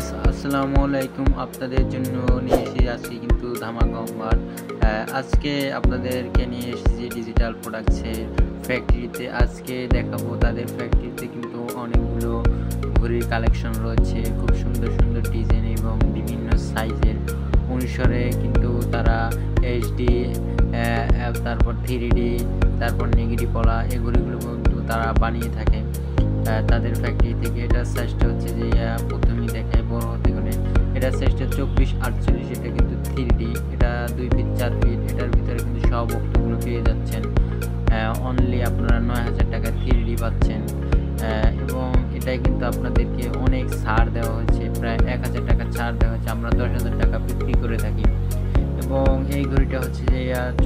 Guys, আসসালামু আলাইকুম। আপনাদের জন্য নিয়ে এসেছি কিন্তু ধামাকা অফার। আজকে আপনাদেরকে নিয়ে এসেছি ডিজিটাল প্রোডাক্টসের ফ্যাক্টরিতে। আজকে দেখাবো তাদের ফ্যাক্টরিতে কিন্তু অনেকগুলো ঘড়ির কালেকশন রয়েছে, খুব সুন্দর সুন্দর ডিজাইন এবং বিভিন্ন সাইজের অনুসারে কিন্তু তারা এইচডি, তারপর 3D, তারপর নেগেটিভ পলা এই ঘড়িগুলো কিন্তু তারা বানিয়ে থাকে তাদের ফ্যাক্টরি থেকে। এটার সাইজটা হচ্ছে যে প্রথমেই দেখায় বড় হতে গেলে এটার সাইজটা 24-48। এটা কিন্তু 3D, এটা 2 ফিট 4 ফিট। এটার ভিতরে কিন্তু সব বক্তগুলো পেয়ে যাচ্ছেন। অনলি আপনারা 9000 টাকা 3D পাচ্ছেন। এবং এটাই কিন্তু আপনাদেরকে অনেক ছাড় দেওয়া হয়েছে, প্রায় 1000 টাকা ছাড় দেওয়া হয়েছে। আমরা 10,000 টাকা বিক্রি করে থাকি। এবং এই ঘড়িটা হচ্ছে যে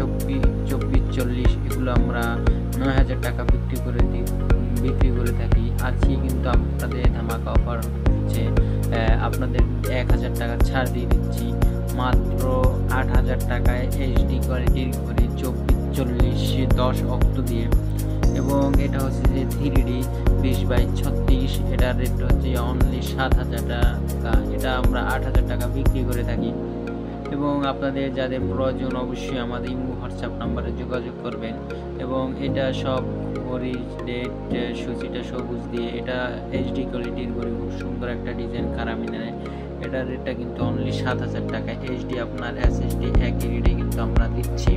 24-40, এগুলো আমরা 9000 টাকা বিক্রি করে থাকি। আজকে কিন্তু আপনাদের ধামাকা অফার হচ্ছে, আপনাদের 1000 টাকা ছাড় দিয়ে দিচ্ছি মাত্র 8000 টাকায় এইচডি কোয়ালিটির ঘড়ি 24-40 10 অক্টো দিয়ে। এবং এটা হচ্ছে যে 3D 20x36, এটার রেট হচ্ছে অনলি 7000 টাকা। এটা আমরা 8000 টাকা বিক্রি করে থাকি। এবং আপনাদের যাদের প্রয়োজন অবশ্যই আমাদের ইমো হোয়াটসঅ্যাপ নাম্বারে যোগাযোগ করবেন। এবং এটা সব ঘড়ির ডেট সূচিটা সবুজ দিয়ে, এটা এইচডি কোয়ালিটির ঘড়ি, খুব সুন্দর একটা ডিজাইন কারামিনারে। এটার রেটটা কিন্তু অনলি 7000 টাকা। এইচডি আপনার এসএসডি একই রেটে কিন্তু আমরা দিচ্ছি।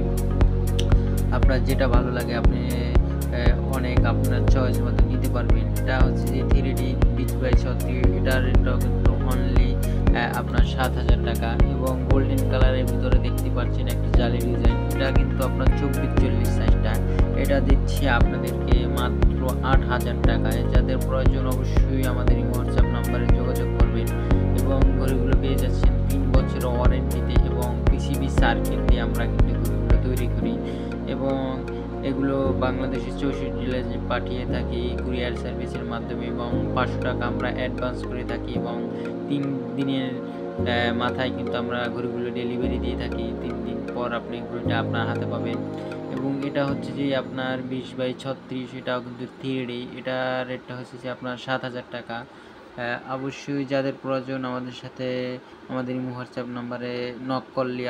আপনার যেটা ভালো লাগে আপনি অনেক আপনার চয়েস মতো নিতে পারবেন। এটা হচ্ছে যে 3D 20x36, এটার রেটটাও কিন্তু অনলি আপনার 7000 টাকা। এবং গোল্ডেন কালারের ভিতরে দেখতে পাচ্ছেন একটা জালি ডিজাইন, এটা কিন্তু আপনার 24-40 সাইজটা। এটা দিচ্ছি আপনাদেরকে মাত্র 8000 টাকায়। যাদের প্রয়োজন অবশ্যই আমাদের এই হোয়াটসঅ্যাপ নাম্বারে যোগাযোগ করবেন। এবং ঘড়িগুলো পেয়ে যাচ্ছেন 3 বছর ওয়ারেন্টিতে এবং পিসিবি সার্কিট দিয়ে আমরা কিন্তু ঘড়িগুলো তৈরি করি। এবং এগুলো বাংলাদেশের 64 জেলায় পাঠিয়ে থাকি কুরিয়ার সার্ভিসের মাধ্যমে। এবং 500 টাকা আমরা অ্যাডভান্স করে থাকি। এবং 3 দিনের মাথায় কিন্তু আমরা ঘড়িগুলো ডেলিভারি দিয়ে থাকি। 3 দিন পর আপনি ঘড়িটা আপনার হাতে পাবেন। এবং এটা হচ্ছে যে আপনার 20x36, এটাও কিন্তু 3D, এটা রেটটা হচ্ছে যে আপনার 7000 টাকা। অবশ্যই যাদের প্রয়োজন আমাদের ইমো হোয়াটসঅ্যাপ নাম্বারে নক করলে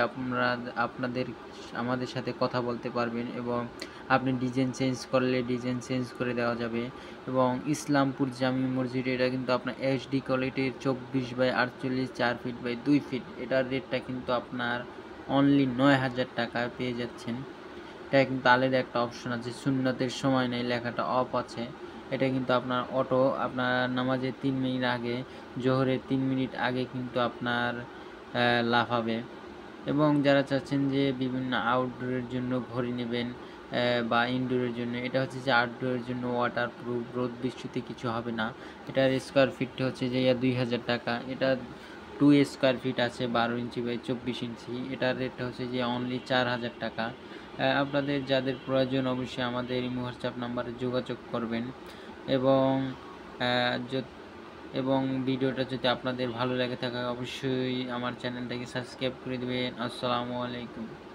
আমাদের সাথে কথা বলতে পারবেন। এবং আপনি ডিজাইন চেঞ্জ করলে ডিজাইন চেঞ্জ করে দেওয়া যাবে। এবং ইসলামপুর জামি মসজিদ, এটা কিন্তু আপনার এইচডি কোয়ালিটির 24x48 4 ফিট বাই 2 ফিট। এটার রেটটা কিন্তু আপনার অনলি 9000 টাকায় পেয়ে যাচ্ছেন। এটা কিন্তু আলাদা একটা অপশন আছে, সুন্নাতের সময় নেই লেখাটা অফ আছে। এটা কিন্তু আপনার অটো, আপনার নামাজের 3 মিনিট আগে, জোহরের 3 মিনিট আগে কিন্তু আপনার লাফাবে। এবং যারা চাচ্ছেন যে বিভিন্ন আউটডোরের জন্য ঘড়ি নেবেন বা ইনডোরের জন্য, এটা হচ্ছে যে আউটডোরের জন্য ওয়াটার প্রুফ, রোদ বৃষ্টিতে কিছু হবে না। এটার স্কোয়ার ফিট হচ্ছে যে 2000 টাকা। এটা 2 স্কোয়ার ফিট আছে 12 ইঞ্চি বাই 24 ইঞ্চি। এটার রেটটা হচ্ছে যে অনলি 4000 টাকা। আপনাদের যাদের প্রয়োজন অবশ্যই আমাদের ইমো হোয়াটসঅ্যাপ নাম্বারে যোগাযোগ করবেন। এবং এবং ভিডিওটা যদি আপনাদের ভালো লাগে থাকে অবশ্যই আমার চ্যানেলটাকে সাবস্ক্রাইব করে দেবেন। আসসালামু আলাইকুম।